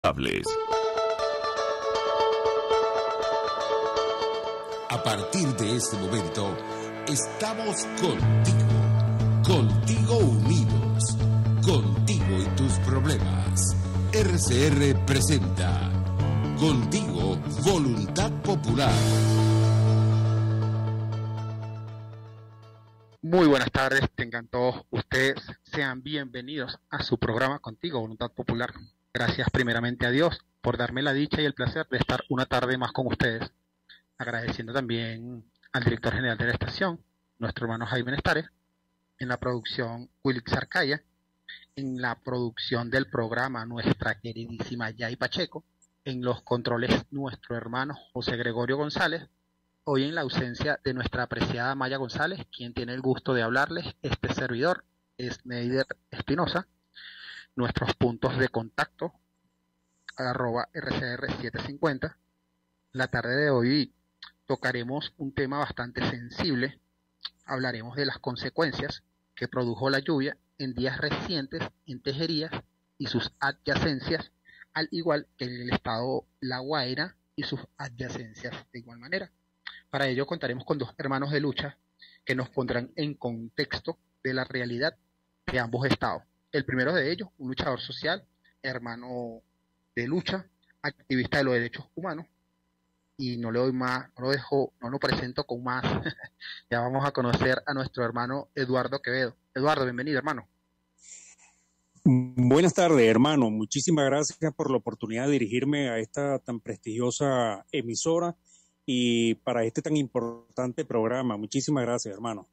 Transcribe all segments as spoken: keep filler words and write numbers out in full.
A partir de este momento, estamos contigo, contigo unidos, contigo y tus problemas. R C R presenta Contigo, Voluntad Popular. Muy buenas tardes, tengan todos ustedes, sean bienvenidos a su programa Contigo, Voluntad Popular. Gracias primeramente a Dios por darme la dicha y el placer de estar una tarde más con ustedes. Agradeciendo también al director general de la estación, nuestro hermano Jaime Nestares, en la producción Wilix Arcaya, en la producción del programa nuestra queridísima Yay Pacheco, en los controles nuestro hermano José Gregorio González, hoy en la ausencia de nuestra apreciada Maya González, quien tiene el gusto de hablarles, este servidor es Neider Espinosa. Nuestros puntos de contacto, arroba R C R setecientos cincuenta. La tarde de hoy tocaremos un tema bastante sensible. Hablaremos de las consecuencias que produjo la lluvia en días recientes en Tejerías y sus adyacencias, al igual que en el estado La Guaira y sus adyacencias de igual manera. Para ello contaremos con dos hermanos de lucha que nos pondrán en contexto de la realidad de ambos estados. El primero de ellos, un luchador social, hermano de lucha, activista de los derechos humanos, y no le doy más, no lo dejo, no lo presento con más. Ya vamos a conocer a nuestro hermano Eduardo Quevedo. Eduardo, bienvenido, hermano. Buenas tardes, hermano. Muchísimas gracias por la oportunidad de dirigirme a esta tan prestigiosa emisora y para este tan importante programa. Muchísimas gracias, hermano.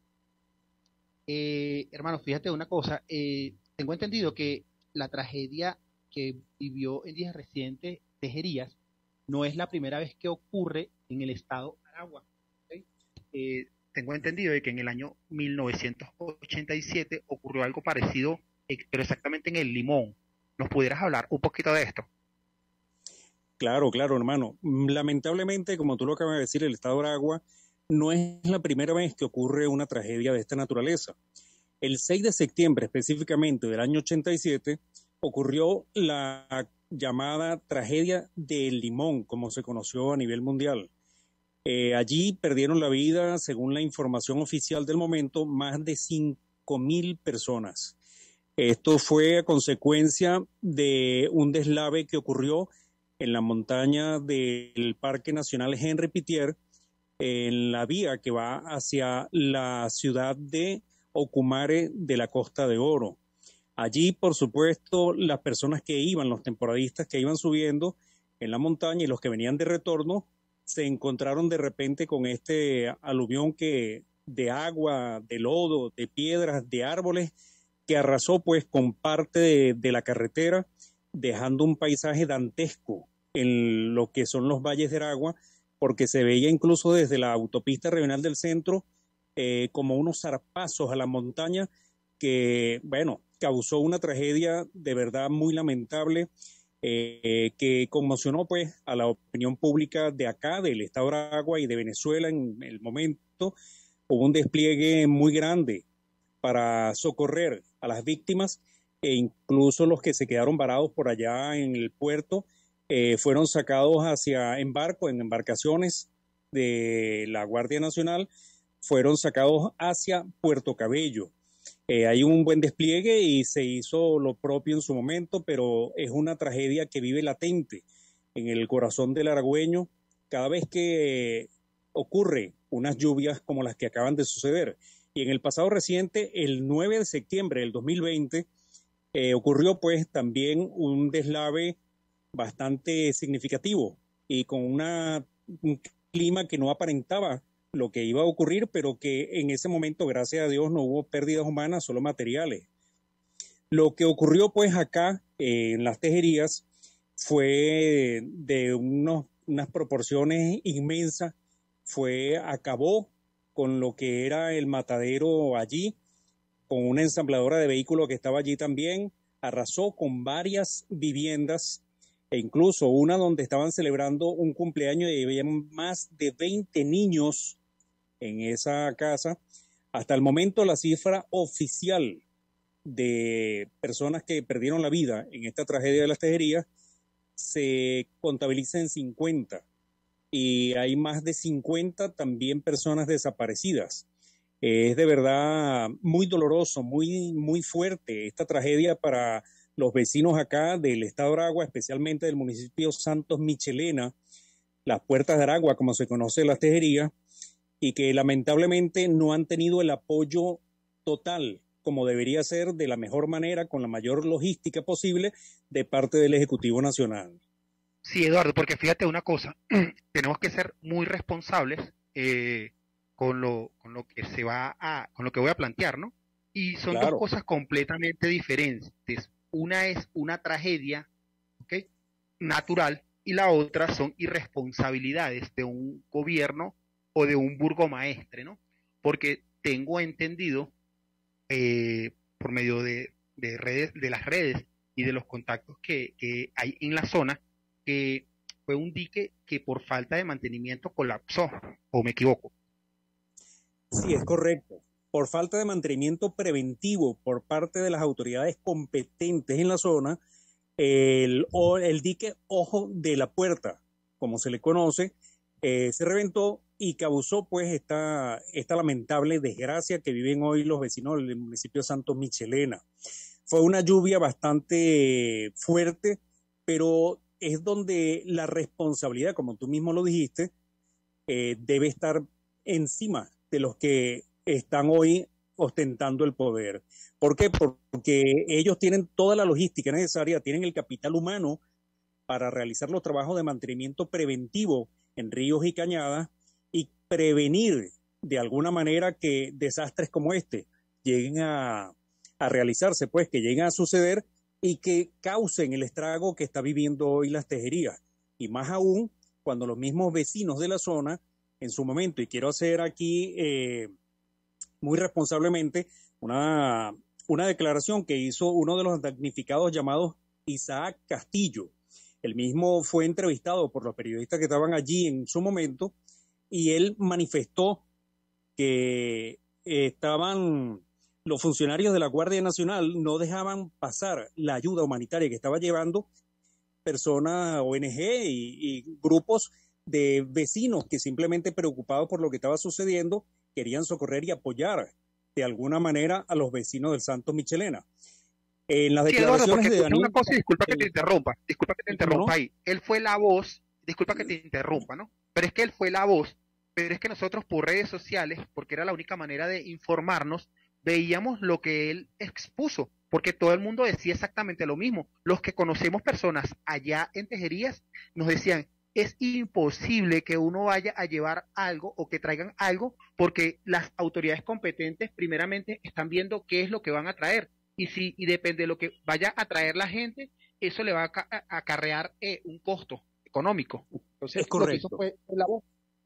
Eh, hermano, fíjate una cosa. Eh, tengo entendido que la tragedia que vivió en días recientes Tejerías no es la primera vez que ocurre en el estado Aragua. ¿Okay? Eh, tengo entendido de que en el año mil novecientos ochenta y siete ocurrió algo parecido, pero exactamente en el Limón. ¿Nos pudieras hablar un poquito de esto? Claro, claro, hermano. Lamentablemente, como tú lo acabas de decir, el estado Aragua no es la primera vez que ocurre una tragedia de esta naturaleza. El seis de septiembre, específicamente del año ochenta y siete, ocurrió la llamada tragedia del Limón, como se conoció a nivel mundial. Eh, allí perdieron la vida, según la información oficial del momento, más de cinco mil personas. Esto fue a consecuencia de un deslave que ocurrió en la montaña del Parque Nacional Henri Pittier, en la vía que va hacia la ciudad de Ocumare de la Costa de Oro. Allí, por supuesto, las personas que iban, los temporadistas que iban subiendo en la montaña y los que venían de retorno, se encontraron de repente con este aluvión que, de agua, de lodo, de piedras, de árboles, que arrasó pues con parte de, de la carretera, dejando un paisaje dantesco en lo que son los valles de Aragua, porque se veía incluso desde la autopista regional del centro eh, como unos zarpazos a la montaña que, bueno, causó una tragedia de verdad muy lamentable eh, que conmocionó pues a la opinión pública de acá, del estado de Aragua y de Venezuela en el momento. Hubo un despliegue muy grande para socorrer a las víctimas e incluso los que se quedaron varados por allá en el puerto eh, fueron sacados hacia en barco, en embarcaciones de la Guardia Nacional, fueron sacados hacia Puerto Cabello. Eh, hay un buen despliegue y se hizo lo propio en su momento, pero es una tragedia que vive latente en el corazón del aragüeño cada vez que ocurre unas lluvias como las que acaban de suceder. Y en el pasado reciente, el nueve de septiembre del dos mil veinte, eh, ocurrió pues también un deslave bastante significativo y con una, un clima que no aparentaba lo que iba a ocurrir, pero que en ese momento, gracias a Dios, no hubo pérdidas humanas, solo materiales. Lo que ocurrió pues acá eh, en las Tejerías fue de unos, unas proporciones inmensas, fue, acabó con lo que era el matadero allí, con una ensambladora de vehículos que estaba allí también, arrasó con varias viviendas e incluso una donde estaban celebrando un cumpleaños y había más de veinte niños en esa casa. Hasta el momento la cifra oficial de personas que perdieron la vida en esta tragedia de las Tejerías se contabiliza en cincuenta y hay más de cincuenta también personas desaparecidas. Es de verdad muy doloroso, muy, muy fuerte esta tragedia para los vecinos acá del estado de Aragua, especialmente del municipio Santos Michelena, las Puertas de Aragua, como se conoce las tejerías, y que lamentablemente no han tenido el apoyo total, como debería ser, de la mejor manera, con la mayor logística posible, de parte del Ejecutivo Nacional. Sí, Eduardo, porque fíjate una cosa, tenemos que ser muy responsables eh, con lo, con lo que se va a, con lo que voy a plantear, ¿no? Y son Claro. dos cosas completamente diferentes. Una es una tragedia, ¿ok?, natural, y la otra son irresponsabilidades de un gobierno o de un burgomaestre, ¿no? Porque tengo entendido, eh, por medio de, de redes, de las redes y de los contactos que, que hay en la zona, que fue un dique que por falta de mantenimiento colapsó, ¿o me equivoco? Sí, es correcto. Por falta de mantenimiento preventivo por parte de las autoridades competentes en la zona, el, el dique Ojo de la Puerta, como se le conoce, eh, se reventó y causó pues esta, esta lamentable desgracia que viven hoy los vecinos del municipio de Santos Michelena. Fue una lluvia bastante fuerte, pero es donde la responsabilidad, como tú mismo lo dijiste, eh, debe estar encima de los que están hoy ostentando el poder. ¿Por qué? Porque ellos tienen toda la logística necesaria, tienen el capital humano para realizar los trabajos de mantenimiento preventivo en ríos y cañadas y prevenir de alguna manera que desastres como este lleguen a, a realizarse, pues que lleguen a suceder y que causen el estrago que está viviendo hoy las tejerías. Y más aún cuando los mismos vecinos de la zona, en su momento, y quiero hacer aquí eh, muy responsablemente una, una declaración que hizo uno de los damnificados llamados Isaac Castillo. El mismo fue entrevistado por los periodistas que estaban allí en su momento y él manifestó que estaban los funcionarios de la Guardia Nacional no dejaban pasar la ayuda humanitaria que estaba llevando personas, O N Ge y, y grupos de vecinos que simplemente preocupados por lo que estaba sucediendo querían socorrer y apoyar de alguna manera a los vecinos del Santos Michelena. En las Sí, Eduardo, declaraciones porque de Daniel... una cosa, y disculpa que te eh, interrumpa, disculpa que te ¿cómo interrumpa no? ahí. Él fue la voz, disculpa que te interrumpa, ¿no? Pero es que él fue la voz, pero es que nosotros por redes sociales, porque era la única manera de informarnos, veíamos lo que él expuso, porque todo el mundo decía exactamente lo mismo. Los que conocemos personas allá en Tejerías nos decían, es imposible que uno vaya a llevar algo o que traigan algo porque las autoridades competentes primeramente están viendo qué es lo que van a traer y si y depende de lo que vaya a traer la gente, eso le va a, ca- a acarrear eh, un costo económico. Entonces, Es lo que hizo correcto. fue la voz.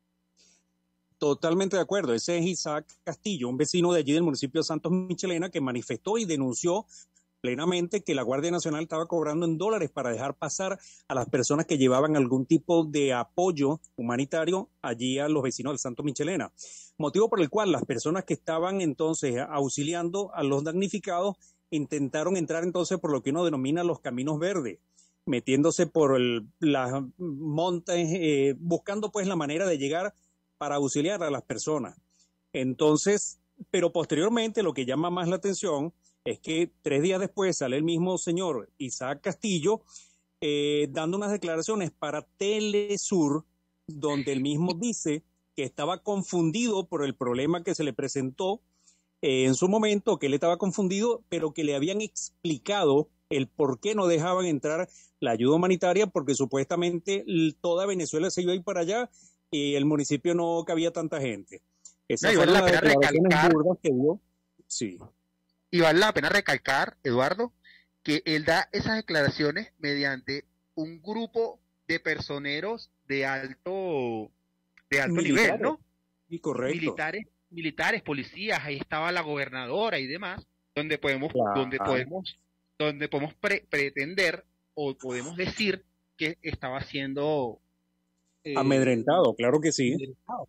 Totalmente de acuerdo. Ese es Isaac Castillo, un vecino de allí del municipio de Santos Michelena, que manifestó y denunció plenamente que la Guardia Nacional estaba cobrando en dólares para dejar pasar a las personas que llevaban algún tipo de apoyo humanitario allí a los vecinos del Santos Michelena. Motivo por el cual las personas que estaban entonces auxiliando a los damnificados intentaron entrar entonces por lo que uno denomina los caminos verdes, metiéndose por el, las montes, eh, buscando pues la manera de llegar para auxiliar a las personas. Entonces, pero posteriormente lo que llama más la atención es que tres días después sale el mismo señor Isaac Castillo eh, dando unas declaraciones para Telesur, donde él mismo dice que estaba confundido por el problema que se le presentó eh, en su momento, que él estaba confundido, pero que le habían explicado el por qué no dejaban entrar la ayuda humanitaria, porque supuestamente toda Venezuela se iba a ir para allá y el municipio no cabía tanta gente. Esas No, y vale fueron la las pena declaraciones recalcar, burdas que dio. Sí, y vale la pena recalcar, Eduardo, que él da esas declaraciones mediante un grupo de personeros de alto, de alto nivel, militares, ¿no? y correcto. Militares, militares, policías, ahí estaba la gobernadora y demás, donde podemos, donde Claro. podemos, donde podemos pre- pretender o podemos decir que estaba siendo eh, Amedrentado, claro que sí. amedrentado.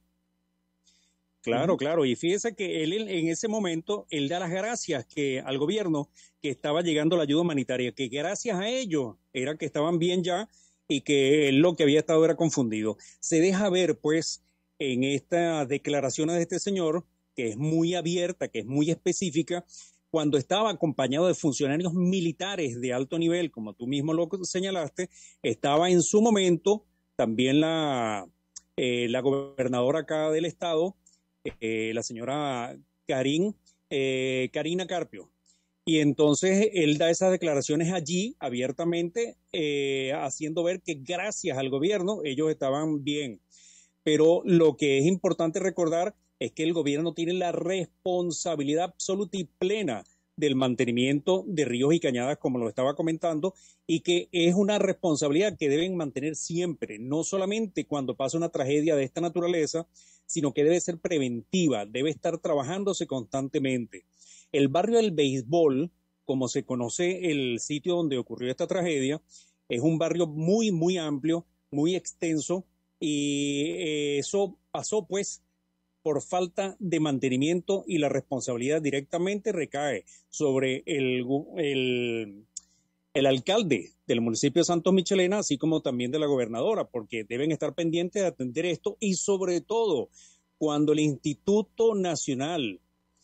Claro, Ujú. claro. Y fíjese que él en en ese momento, él da las gracias que al gobierno que estaba llegando la ayuda humanitaria, que gracias a ellos era que estaban bien ya y que él lo que había estado era confundido. Se deja ver, pues, en estas declaraciones de este señor, que es muy abierta, que es muy específica, cuando estaba acompañado de funcionarios militares de alto nivel, como tú mismo lo señalaste, estaba en su momento también la, eh, la gobernadora acá del estado, eh, la señora Karin, eh, Karina Carpio. Y entonces él da esas declaraciones allí abiertamente, eh, haciendo ver que gracias al gobierno ellos estaban bien. Pero lo que es importante recordar es que el gobierno tiene la responsabilidad absoluta y plena del mantenimiento de ríos y cañadas, como lo estaba comentando, y que es una responsabilidad que deben mantener siempre, no solamente cuando pasa una tragedia de esta naturaleza, sino que debe ser preventiva, debe estar trabajándose constantemente. El barrio del Béisbol, como se conoce el sitio donde ocurrió esta tragedia, es un barrio muy, muy amplio, muy extenso, y eso pasó pues por falta de mantenimiento y la responsabilidad directamente recae sobre el, el, el alcalde del municipio de Santos Michelena, así como también de la gobernadora, porque deben estar pendientes de atender esto y sobre todo cuando el Instituto Nacional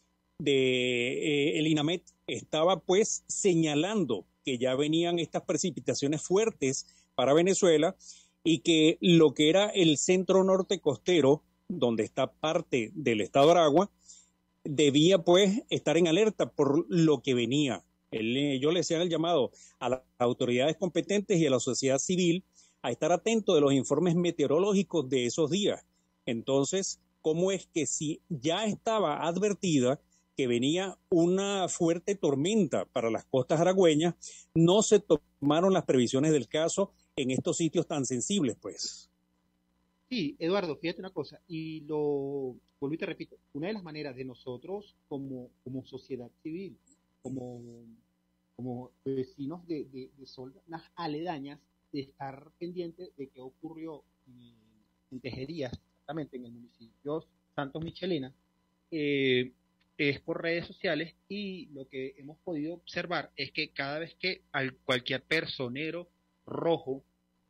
de eh, el INAMET estaba pues señalando que ya venían estas precipitaciones fuertes para Venezuela y que lo que era el centro norte costero, donde está parte del estado de Aragua, debía pues estar en alerta por lo que venía. Él, yo le hacía el llamado a las autoridades competentes y a la sociedad civil a estar atentos de los informes meteorológicos de esos días. Entonces, ¿cómo es que si ya estaba advertida que venía una fuerte tormenta para las costas aragüeñas, no se tomaron las previsiones del caso en estos sitios tan sensibles, pues? Sí, Eduardo, fíjate una cosa, y lo vuelvo y te repito, una de las maneras de nosotros como, como sociedad civil, como, como vecinos de, de, de zonas aledañas, de estar pendientes de qué ocurrió en, en Tejerías, exactamente en el municipio Santos Michelena, eh, es por redes sociales, y lo que hemos podido observar es que cada vez que al, cualquier personero rojo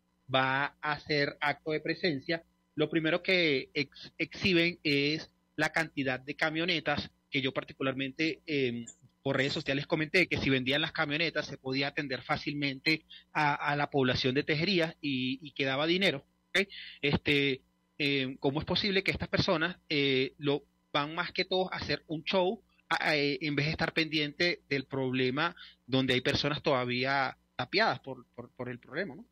va a hacer acto de presencia, lo primero que ex, exhiben es la cantidad de camionetas, que yo particularmente eh, por redes sociales comenté que si vendían las camionetas se podía atender fácilmente a, a la población de Tejerías y, y quedaba dinero. ¿Okay? Este, eh, ¿cómo es posible que estas personas eh, lo van más que todo a hacer un show a, a, en vez de estar pendiente del problema donde hay personas todavía tapiadas por, por, por el problema, ¿no?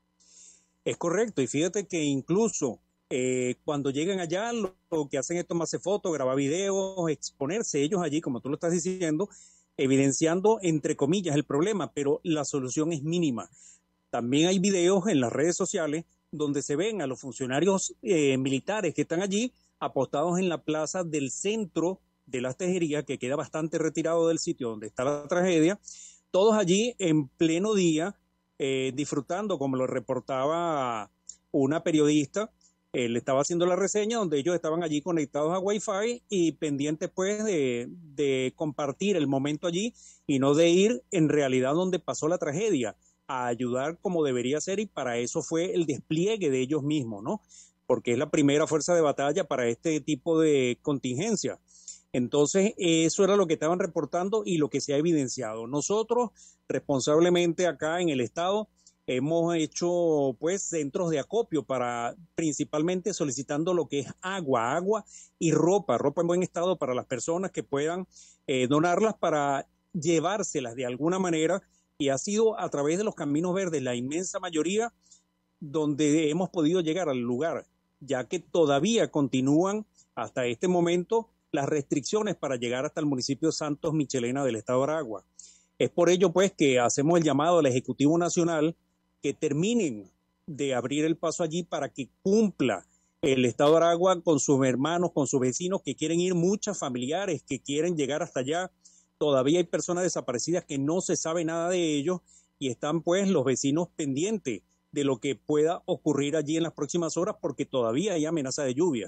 Es correcto, y fíjate que incluso eh, cuando llegan allá, lo, lo que hacen es tomarse fotos, grabar videos, exponerse ellos allí, como tú lo estás diciendo, evidenciando, entre comillas, el problema, pero la solución es mínima. También hay videos en las redes sociales donde se ven a los funcionarios eh, militares que están allí apostados en la plaza del centro de las Tejerías, que queda bastante retirado del sitio donde está la tragedia, todos allí en pleno día, Eh, disfrutando, como lo reportaba una periodista, eh, le estaba haciendo la reseña donde ellos estaban allí conectados a Wi-Fi y pendientes pues de, de compartir el momento allí y no de ir en realidad donde pasó la tragedia, a ayudar como debería ser, y para eso fue el despliegue de ellos mismos, ¿no? Porque es la primera fuerza de batalla para este tipo de contingencia. Entonces, eso era lo que estaban reportando y lo que se ha evidenciado. Nosotros, responsablemente acá en el estado, hemos hecho pues centros de acopio para principalmente solicitando lo que es agua, agua y ropa, ropa en buen estado para las personas que puedan eh, donarlas para llevárselas de alguna manera, y ha sido a través de los caminos verdes, la inmensa mayoría, donde hemos podido llegar al lugar, ya que todavía continúan hasta este momento las restricciones para llegar hasta el municipio de Santos Michelena del estado de Aragua. Es por ello pues que hacemos el llamado al Ejecutivo Nacional que terminen de abrir el paso allí para que cumpla el estado de Aragua con sus hermanos, con sus vecinos que quieren ir, muchas familiares que quieren llegar hasta allá. Todavía hay personas desaparecidas que no se sabe nada de ellos, y están pues los vecinos pendientes de lo que pueda ocurrir allí en las próximas horas, porque todavía hay amenaza de lluvia.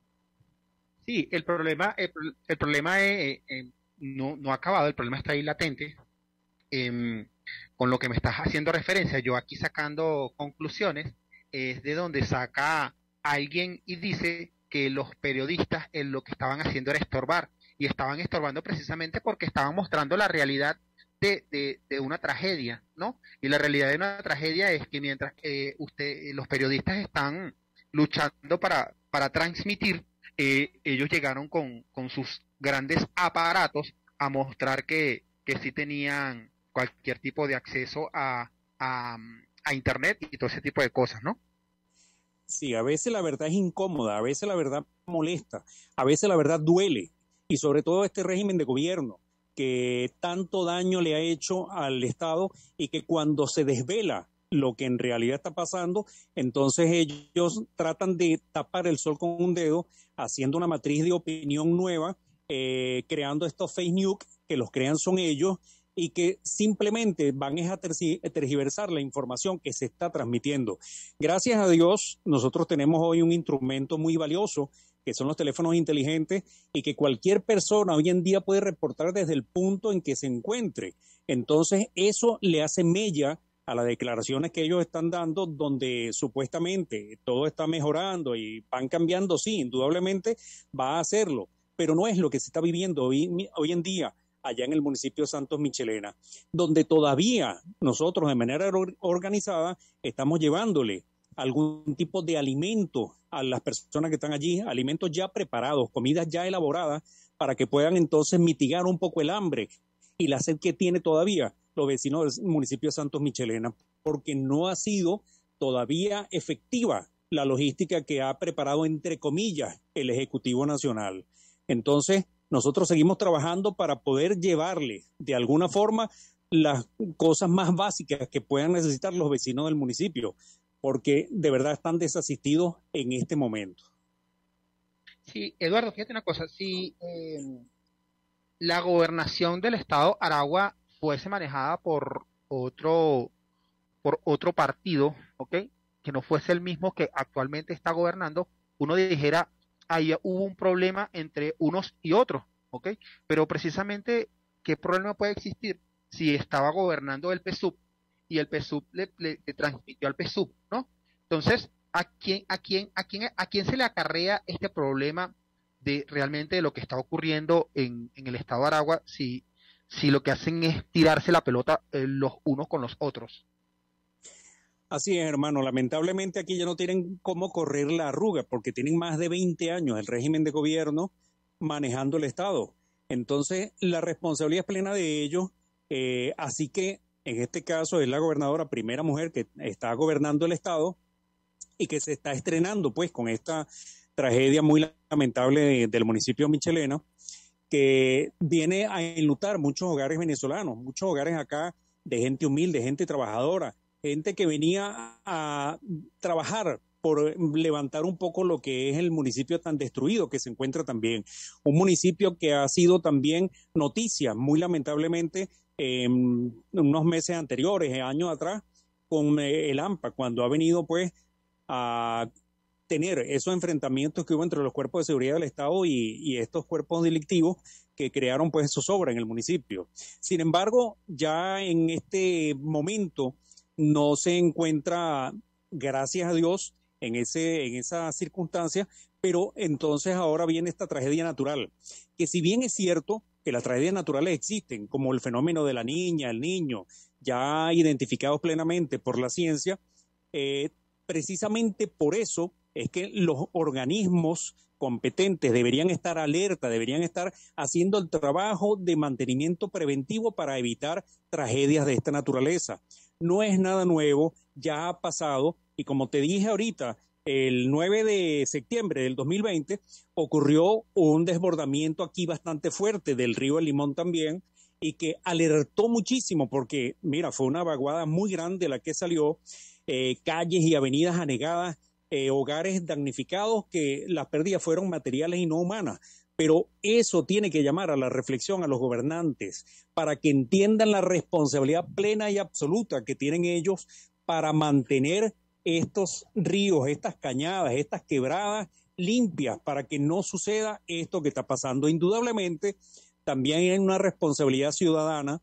Sí, el problema, el, el problema es, eh, no, no ha acabado, el problema está ahí latente, em, con lo que me estás haciendo referencia, yo aquí sacando conclusiones, es de donde saca alguien y dice que los periodistas en lo que estaban haciendo era estorbar, y estaban estorbando precisamente porque estaban mostrando la realidad de, de, de una tragedia, ¿no? Y la realidad de una tragedia es que mientras eh, usted, los periodistas están luchando para, para transmitir, eh, ellos llegaron con, con sus grandes aparatos a mostrar que, que sí tenían cualquier tipo de acceso a, a, a Internet y todo ese tipo de cosas, ¿no? Sí, a veces la verdad es incómoda, a veces la verdad molesta, a veces la verdad duele, y sobre todo este régimen de gobierno que tanto daño le ha hecho al Estado, y que cuando se desvela lo que en realidad está pasando, entonces ellos tratan de tapar el sol con un dedo, haciendo una matriz de opinión nueva, eh, creando estos fake news, que los crean son ellos, y que simplemente van a tergiversar la información que se está transmitiendo. Gracias a Dios, nosotros tenemos hoy un instrumento muy valioso, que son los teléfonos inteligentes, y que cualquier persona hoy en día puede reportar desde el punto en que se encuentre. Entonces, eso le hace mella a las declaraciones que ellos están dando, donde supuestamente todo está mejorando y van cambiando. Sí, indudablemente va a hacerlo, pero no es lo que se está viviendo hoy, hoy en día allá en el municipio de Santos Michelena, donde todavía nosotros de manera organizada estamos llevándole algún tipo de alimento a las personas que están allí, alimentos ya preparados, comidas ya elaboradas, para que puedan entonces mitigar un poco el hambre y la sed que tiene todavía los vecinos del municipio de Santos Michelena, porque no ha sido todavía efectiva la logística que ha preparado, entre comillas, el Ejecutivo Nacional. Entonces, nosotros seguimos trabajando para poder llevarle de alguna forma las cosas más básicas que puedan necesitar los vecinos del municipio, porque de verdad están desasistidos en este momento. Sí, Eduardo, fíjate una cosa, si eh, la gobernación del estado Aragua fuese manejada por otro, por otro partido, ¿ok?, que no fuese el mismo que actualmente está gobernando, uno dijera, ahí hubo un problema entre unos y otros, ¿ok? Pero precisamente, ¿qué problema puede existir si estaba gobernando el P S U V y el P S U V le, le, le transmitió al P S U V, ¿no? Entonces, ¿a quién, a quién, a quién, a quién se le acarrea este problema de realmente de lo que está ocurriendo en, en el estado de Aragua si, si lo que hacen es tirarse la pelota eh, los unos con los otros? Así es, hermano. Lamentablemente aquí ya no tienen cómo correr la arruga, porque tienen más de veinte años el régimen de gobierno manejando el Estado. Entonces, la responsabilidad es plena de ellos. Eh, así que, en este caso, es la gobernadora, primera mujer que está gobernando el Estado y que se está estrenando, pues, con esta tragedia muy lamentable de, del municipio de Michelena, que viene a enlutar muchos hogares venezolanos, muchos hogares acá de gente humilde, gente trabajadora, gente que venía a trabajar por levantar un poco lo que es el municipio tan destruido que se encuentra también. Un municipio que ha sido también noticia, muy lamentablemente, en eh, unos meses anteriores, años atrás, con eh, el AMPA, cuando ha venido pues a tener esos enfrentamientos que hubo entre los cuerpos de seguridad del Estado y, y estos cuerpos delictivos que crearon pues zozobra en el municipio. Sin embargo, ya en este momento no se encuentra, gracias a Dios, en, ese, en esa circunstancia, pero entonces ahora viene esta tragedia natural, que si bien es cierto que las tragedias naturales existen, como el fenómeno de la niña, el niño, ya identificados plenamente por la ciencia, eh, precisamente por eso es que los organismos competentes deberían estar alerta, deberían estar haciendo el trabajo de mantenimiento preventivo para evitar tragedias de esta naturaleza. No es nada nuevo, ya ha pasado, y como te dije ahorita, el nueve de septiembre del dos mil veinte ocurrió un desbordamiento aquí bastante fuerte del río El Limón también, y que alertó muchísimo porque, mira, fue una vaguada muy grande la que salió, eh, calles y avenidas anegadas, eh, hogares damnificados, que las pérdidas fueron materiales y no humanas. Pero eso tiene que llamar a la reflexión a los gobernantes para que entiendan la responsabilidad plena y absoluta que tienen ellos para mantener estos ríos, estas cañadas, estas quebradas limpias, para que no suceda esto que está pasando. Indudablemente, también hay una responsabilidad ciudadana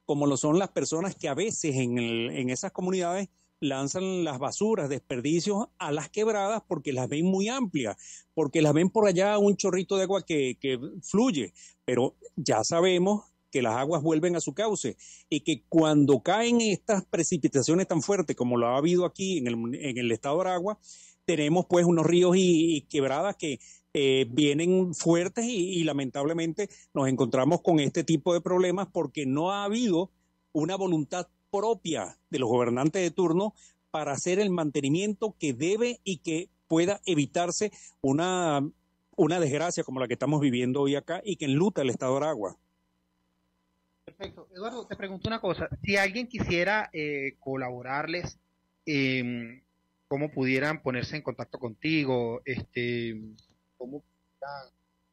como lo son las personas que a veces en, el, en esas comunidades lanzan las basuras, desperdicios a las quebradas porque las ven muy amplias, porque las ven por allá un chorrito de agua que, que fluye, pero ya sabemos que las aguas vuelven a su cauce y que cuando caen estas precipitaciones tan fuertes como lo ha habido aquí en el, en el estado de Aragua, tenemos pues unos ríos y, y quebradas que eh, vienen fuertes y, y lamentablemente nos encontramos con este tipo de problemas porque no ha habido una voluntad propia de los gobernantes de turno para hacer el mantenimiento que debe y que pueda evitarse una, una desgracia como la que estamos viviendo hoy acá y que enluta el estado de Aragua. Perfecto. Eduardo, te pregunto una cosa. Si alguien quisiera eh, colaborarles, eh, ¿cómo pudieran ponerse en contacto contigo? Este, ¿Cómo pudieran,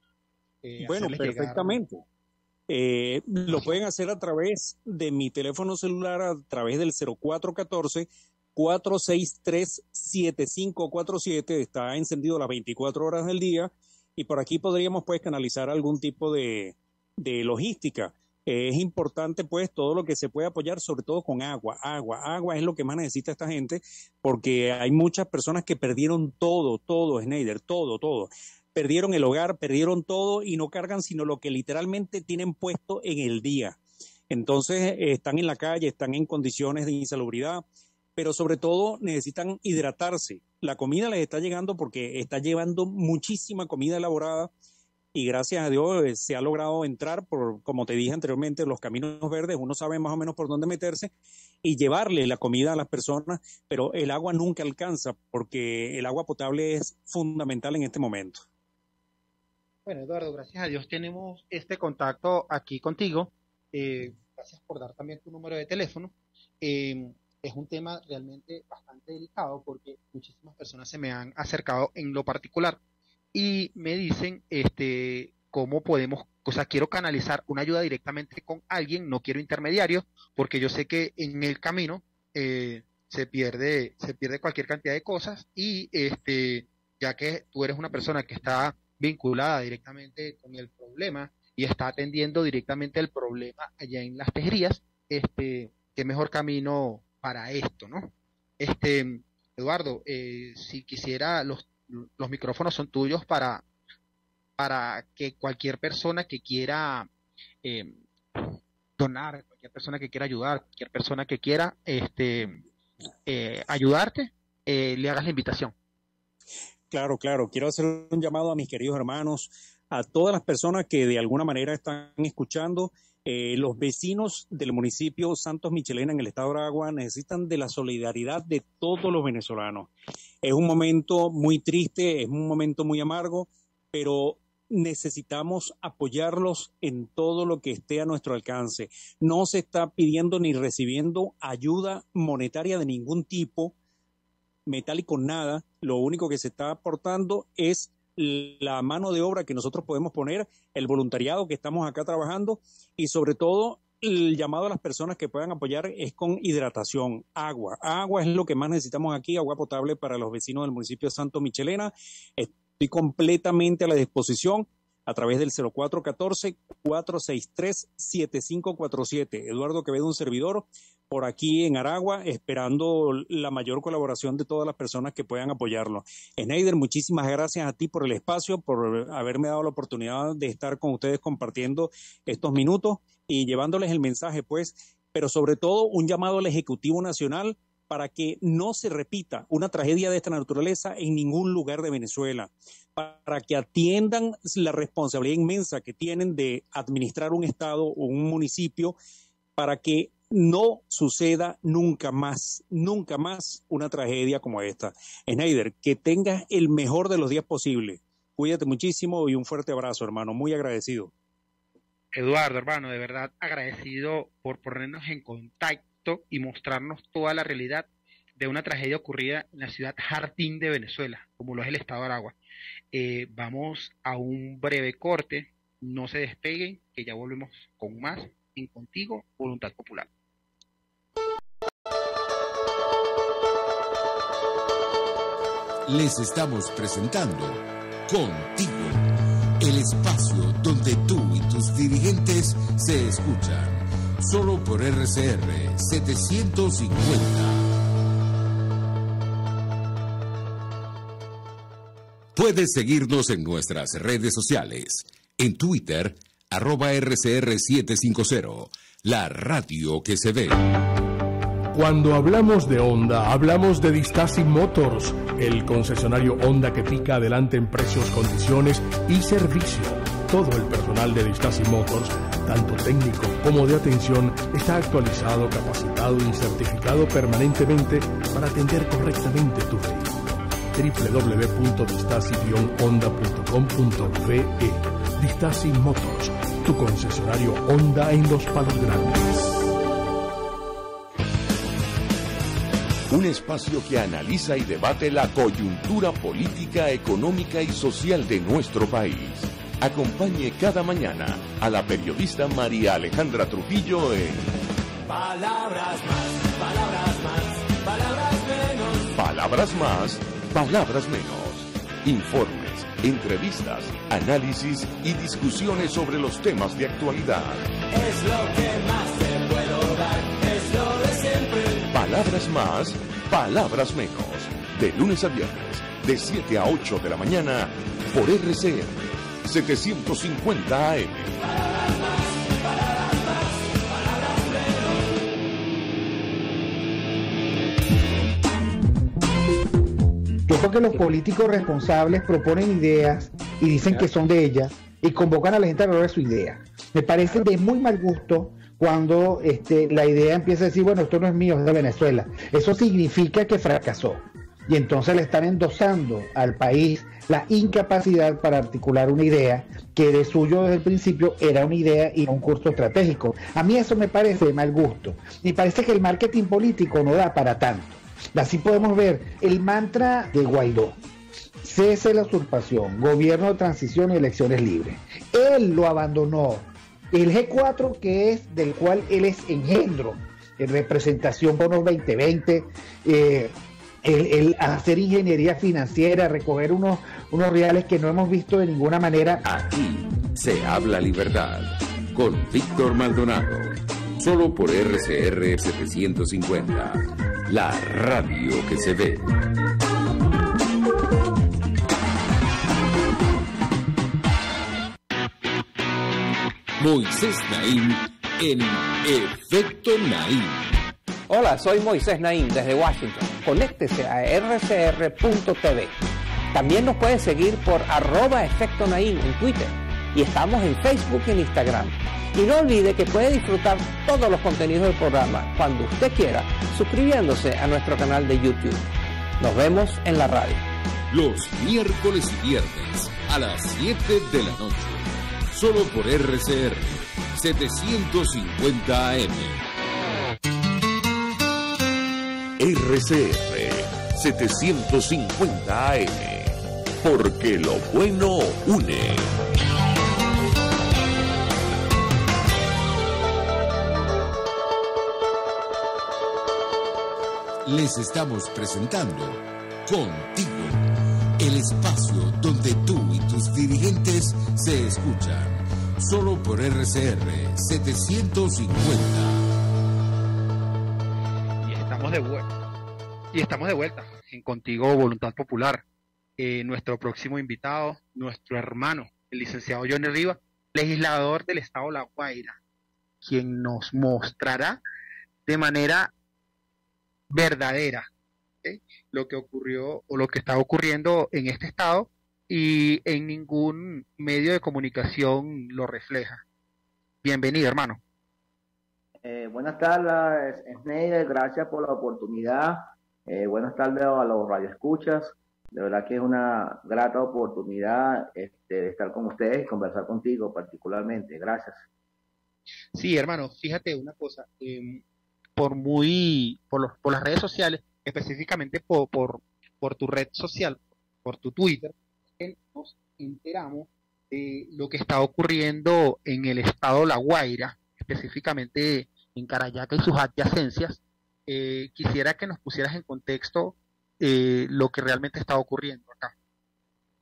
eh, bueno, perfectamente. Llegar? Eh, lo pueden hacer a través de mi teléfono celular, a través del cero cuatro uno cuatro, cuatro seis tres, siete cinco cuatro siete. Está encendido las veinticuatro horas del día y por aquí podríamos pues canalizar algún tipo de, de logística. Eh, es importante pues todo lo que se puede apoyar, sobre todo con agua. Agua, agua es lo que más necesita esta gente porque hay muchas personas que perdieron todo, todo, Schneider, todo, todo. Perdieron el hogar, perdieron todo y no cargan sino lo que literalmente tienen puesto en el día. Entonces eh, están en la calle, están en condiciones de insalubridad, pero sobre todo necesitan hidratarse. La comida les está llegando porque está llevando muchísima comida elaborada y gracias a Dios eh, se ha logrado entrar, por, como te dije anteriormente, los caminos verdes, uno sabe más o menos por dónde meterse y llevarle la comida a las personas, pero el agua nunca alcanza porque el agua potable es fundamental en este momento. Bueno, Eduardo, gracias a Dios tenemos este contacto aquí contigo. Eh, gracias por dar también tu número de teléfono. Eh, es un tema realmente bastante delicado porque muchísimas personas se me han acercado en lo particular y me dicen este cómo podemos, o sea, quiero canalizar una ayuda directamente con alguien, no quiero intermediarios, porque yo sé que en el camino eh, se pierde, se pierde cualquier cantidad de cosas y este, ya que tú eres una persona que está vinculada directamente con el problema y está atendiendo directamente el problema allá en las tejerías, este, qué mejor camino para esto, ¿no? Este, Eduardo, eh, si quisiera, los, los micrófonos son tuyos para, para que cualquier persona que quiera eh, donar, cualquier persona que quiera ayudar, cualquier persona que quiera este, eh, ayudarte, eh, le hagas la invitación. Claro, claro. Quiero hacer un llamado a mis queridos hermanos, a todas las personas que de alguna manera están escuchando. Eh, los vecinos del municipio Santos Michelena en el estado de Aragua necesitan de la solidaridad de todos los venezolanos. Es un momento muy triste, es un momento muy amargo, pero necesitamos apoyarlos en todo lo que esté a nuestro alcance. No se está pidiendo ni recibiendo ayuda monetaria de ningún tipo, metálico nada, lo único que se está aportando es la mano de obra que nosotros podemos poner, el voluntariado que estamos acá trabajando y sobre todo el llamado a las personas que puedan apoyar es con hidratación, agua. Agua es lo que más necesitamos aquí, agua potable para los vecinos del municipio de Santos Michelena. Estoy completamente a la disposición a través del cero cuatro uno cuatro, cuatro seis tres, siete cinco cuatro siete. Eduardo Quevedo, un servidor, por aquí en Aragua, esperando la mayor colaboración de todas las personas que puedan apoyarlo. Schneider, muchísimas gracias a ti por el espacio, por haberme dado la oportunidad de estar con ustedes compartiendo estos minutos y llevándoles el mensaje, pues, pero sobre todo un llamado al Ejecutivo Nacional para que no se repita una tragedia de esta naturaleza en ningún lugar de Venezuela, para que atiendan la responsabilidad inmensa que tienen de administrar un estado o un municipio, para que no suceda nunca más, nunca más una tragedia como esta. Schneider, que tengas el mejor de los días posible. Cuídate muchísimo y un fuerte abrazo, hermano. Muy agradecido. Eduardo, hermano, de verdad agradecido por ponernos en contacto y mostrarnos toda la realidad de una tragedia ocurrida en la ciudad Jardín de Venezuela, como lo es el estado de Aragua. Eh, vamos a un breve corte, no se despeguen, que ya volvemos con más en Contigo, Voluntad Popular. Les estamos presentando Contigo, el espacio donde tú y tus dirigentes se escuchan. Solo por R C R setecientos cincuenta. Puedes seguirnos en nuestras redes sociales. En Twitter, arroba R C R setecientos cincuenta, la radio que se ve. Cuando hablamos de Honda, hablamos de Distasi Motors, el concesionario Honda que pica adelante en precios, condiciones y servicio. Todo el personal de Distasi Motors, tanto técnico como de atención, está actualizado, capacitado y certificado permanentemente para atender correctamente tu vehículo. doble u doble u doble u punto distasi honda punto com punto b e. Distasi Motors, tu concesionario Honda en Los Palos Grandes. Un espacio que analiza y debate la coyuntura política, económica y social de nuestro país. Acompañe cada mañana a la periodista María Alejandra Trujillo en Palabras más, palabras más, palabras menos. Palabras más, palabras menos. Informes, entrevistas, análisis y discusiones sobre los temas de actualidad. Es lo que más te puedo dar, es lo de siempre. Palabras más, palabras menos. De lunes a viernes, de siete a ocho de la mañana, por R C R setecientos cincuenta A M. Palabras más, palabras más, palabras menos. Yo creo que los políticos responsables proponen ideas y dicen que son de ellas y convocan a la gente a hablar de su idea. Me parece de muy mal gusto cuando este, la idea empieza a decir, bueno, esto no es mío, es de Venezuela. Eso significa que fracasó. Y entonces le están endosando al país la incapacidad para articular una idea que de suyo desde el principio era una idea y no un curso estratégico. A mí eso me parece de mal gusto. Me parece que el marketing político no da para tanto. Así podemos ver el mantra de Guaidó: cese la usurpación, gobierno de transición y elecciones libres. Él lo abandonó. El G cuatro, que es del cual él es engendro, en representación por los veinte veinte, eh, el, el hacer ingeniería financiera, recoger unos, unos reales que no hemos visto de ninguna manera. Aquí se habla libertad con Víctor Maldonado. Solo por R C R setecientos cincuenta, la radio que se ve. Moisés Naim en Efecto Naim. Hola, soy Moisés Naim desde Washington. Conéctese a R C R punto T V. También nos puede seguir por arroba Efecto Naim en Twitter. Y estamos en Facebook y en Instagram. Y no olvide que puede disfrutar todos los contenidos del programa cuando usted quiera, suscribiéndose a nuestro canal de YouTube. Nos vemos en la radio. Los miércoles y viernes a las siete de la noche. Solo por R C R setecientos cincuenta A M. R C R setecientos cincuenta A M. Porque lo bueno une. Les estamos presentando Contigo, el espacio donde tú y tus dirigentes se escuchan. Solo por R C R setecientos cincuenta. Y estamos de vuelta. Y estamos de vuelta en Contigo Voluntad Popular. Eh, nuestro próximo invitado, nuestro hermano, el licenciado Johnny Rivas, legislador del estado La Guaira, quien nos mostrará de manera verdadera, ¿okay?, lo que ocurrió o lo que está ocurriendo en este estado, y en ningún medio de comunicación lo refleja. Bienvenido, hermano. Eh, buenas tardes, Schneider, gracias por la oportunidad. Eh, buenas tardes a los radioescuchas. De verdad que es una grata oportunidad este, de estar con ustedes y conversar contigo particularmente. Gracias. Sí, hermano, fíjate una cosa. Eh, por muy por, los, por las redes sociales, específicamente por, por, por tu red social, por tu Twitter, nos enteramos de lo que está ocurriendo en el estado La Guaira, específicamente en Carayaca y sus adyacencias. Eh, quisiera que nos pusieras en contexto eh, lo que realmente está ocurriendo acá.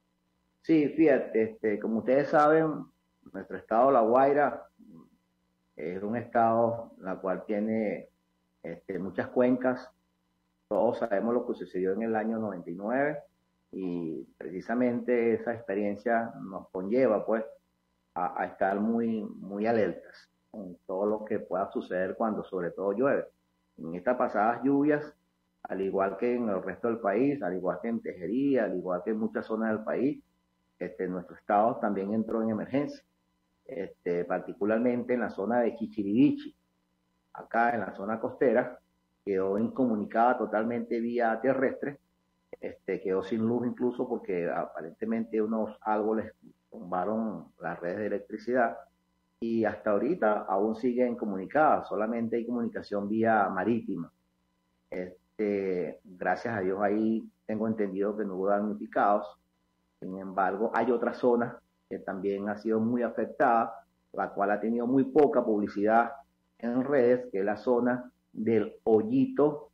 Sí, fíjate, este, como ustedes saben, nuestro estado La Guaira Es un estado en el cual tiene este, muchas cuencas. Todos sabemos lo que sucedió en el año noventa y nueve y precisamente esa experiencia nos conlleva pues a, a estar muy, muy alertas con todo lo que pueda suceder cuando sobre todo llueve. En estas pasadas lluvias, al igual que en el resto del país, al igual que en Tejería, al igual que en muchas zonas del país, este, nuestro estado también entró en emergencia, este, particularmente en la zona de Chichirivichi, acá en la zona costera, quedó incomunicada totalmente vía terrestre, este, quedó sin luz incluso porque aparentemente unos árboles tumbaron las redes de electricidad y hasta ahorita aún siguen comunicadas, solamente hay comunicación vía marítima. Este, gracias a Dios ahí tengo entendido que no hubo damnificados. Sin embargo, hay otra zona que también ha sido muy afectada, la cual ha tenido muy poca publicidad en redes, que es la zona del Hoyito,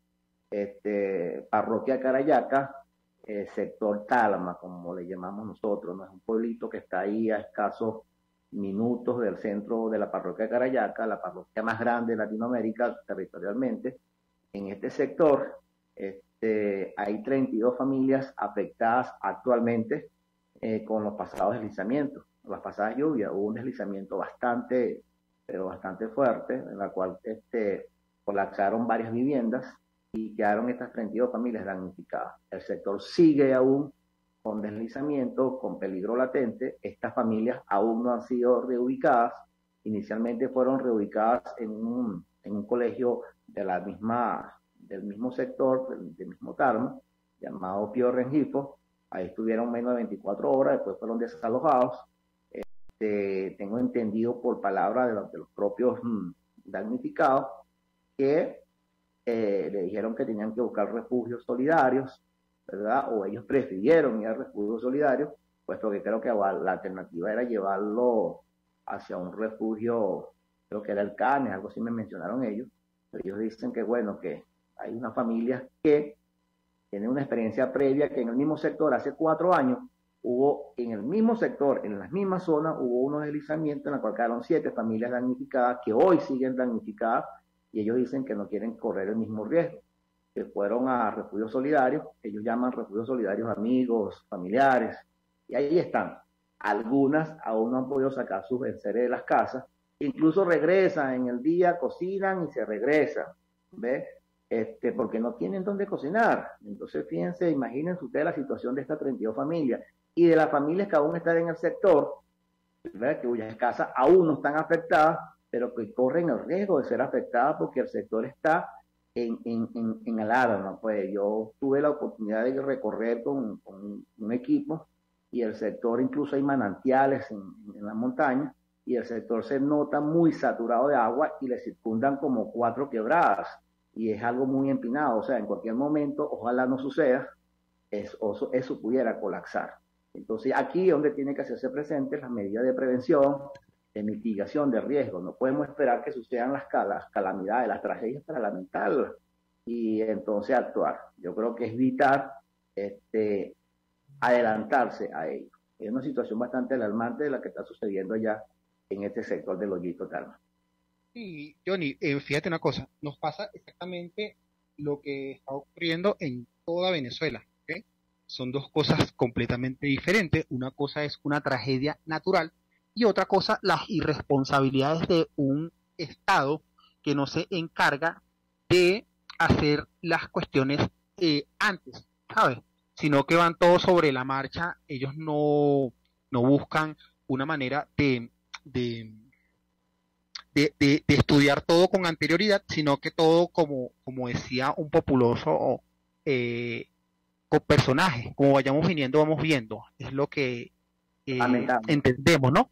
este, parroquia Carayaca, eh, sector Talma, como le llamamos nosotros, ¿no? Es un pueblito que está ahí a escasos minutos del centro de la parroquia Carayaca, la parroquia más grande de Latinoamérica territorialmente. En este sector este, hay treinta y dos familias afectadas actualmente eh, con los pasados deslizamientos, las pasadas lluvias. Hubo un deslizamiento bastante, pero bastante fuerte, en la cual este, colapsaron varias viviendas y quedaron estas treinta y dos familias damnificadas. El sector sigue aún con deslizamiento, con peligro latente. Estas familias aún no han sido reubicadas. Inicialmente fueron reubicadas en un, en un colegio de la misma, del mismo sector, del, del mismo Tarma, llamado Pío Rengifo. Ahí estuvieron menos de veinticuatro horas, después fueron desalojados. Este, tengo entendido por palabra de los, de los propios mmm, damnificados que eh, le dijeron que tenían que buscar refugios solidarios, ¿verdad? O ellos prefirieron ir a refugios solidarios, puesto que creo que la alternativa era llevarlo hacia un refugio, creo que era el Canes, algo así me mencionaron ellos. Pero ellos dicen que bueno, que hay unas familias que tienen una experiencia previa, que en el mismo sector hace cuatro años hubo, en el mismo sector, en las mismas zonas, hubo unos deslizamientos en los cuales quedaron siete familias damnificadas, que hoy siguen damnificadas, y ellos dicen que no quieren correr el mismo riesgo, que fueron a refugios solidarios. Ellos llaman refugios solidarios amigos, familiares, y ahí están. Algunas aún no han podido sacar sus enseres de las casas, incluso regresan en el día, cocinan y se regresan, ¿ves? Este, porque no tienen dónde cocinar. Entonces, fíjense, imagínense ustedes la situación de estas treinta y dos familias, y de las familias que aún están en el sector, ¿verdad? Que cuyas casas aún no están afectadas, pero que corren el riesgo de ser afectadas porque el sector está en, en, en, en alarma. Pues yo tuve la oportunidad de recorrer con, con un equipo, y el sector, incluso hay manantiales en, en la montaña, y el sector se nota muy saturado de agua y le circundan como cuatro quebradas, y es algo muy empinado. O sea, en cualquier momento, ojalá no suceda, eso, eso pudiera colapsar. Entonces, aquí es donde tiene que hacerse presentes las medidas de prevención, de mitigación de riesgo. No podemos esperar que sucedan las, las calamidades, las tragedias para lamentarlas, y entonces actuar. Yo creo que es vital este, adelantarse a ello. Es una situación bastante alarmante de la que está sucediendo ya en este sector del Hoyito Talma. Y Johnny, eh, fíjate una cosa, nos pasa exactamente lo que está ocurriendo en toda Venezuela, ¿okay? Son dos cosas completamente diferentes. Una cosa es una tragedia natural y otra cosa las irresponsabilidades de un Estado que no se encarga de hacer las cuestiones eh, antes, ¿sabes? Sino que van todos sobre la marcha. Ellos no, no buscan una manera de, de, de, de, de estudiar todo con anterioridad, sino que todo, como, como decía un populoso eh, con personaje, como vayamos viniendo, vamos viendo. Es lo que eh, entendemos, ¿no?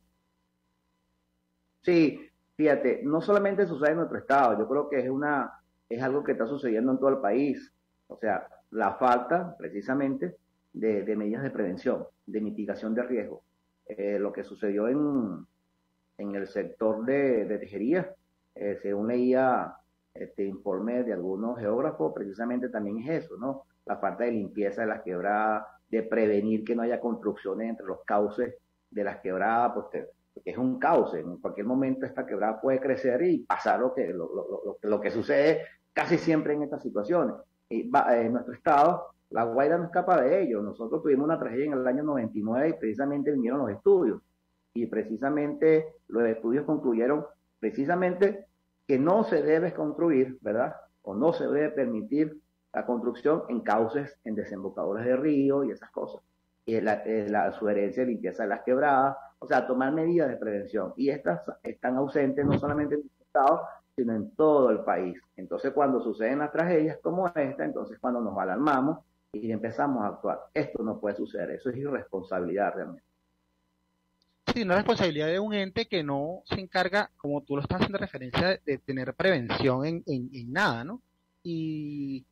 Sí, fíjate, no solamente sucede en nuestro estado, yo creo que es una es algo que está sucediendo en todo el país. O sea, la falta precisamente de, de medidas de prevención, de mitigación de riesgo. Eh, lo que sucedió en, en el sector de, de Tejería, eh, según leía este informe de algunos geógrafos, precisamente también es eso, ¿no? La falta de limpieza de las quebradas, de prevenir que no haya construcciones entre los cauces de las quebradas, pues porque es un cauce. En cualquier momento esta quebrada puede crecer y pasar lo que, lo, lo, lo, lo que sucede casi siempre en estas situaciones. Y va, eh, nuestro estado, La Guaira no escapa de ello. Nosotros tuvimos una tragedia en el año noventa y nueve y precisamente vinieron los estudios. Y precisamente los estudios concluyeron precisamente que no se debe construir, ¿verdad? O no se debe permitir la construcción en cauces, en desembocadores de río y esas cosas. Y la, la sugerencia de limpieza de las quebradas, o sea, tomar medidas de prevención. Y estas están ausentes no solamente en el estado, sino en todo el país. Entonces, cuando suceden las tragedias como esta, entonces cuando nos alarmamos y empezamos a actuar. Esto no puede suceder, eso es irresponsabilidad realmente. Sí, una responsabilidad de un ente que no se encarga, como tú lo estás haciendo referencia, de, de tener prevención en, en, en nada, ¿no? Y,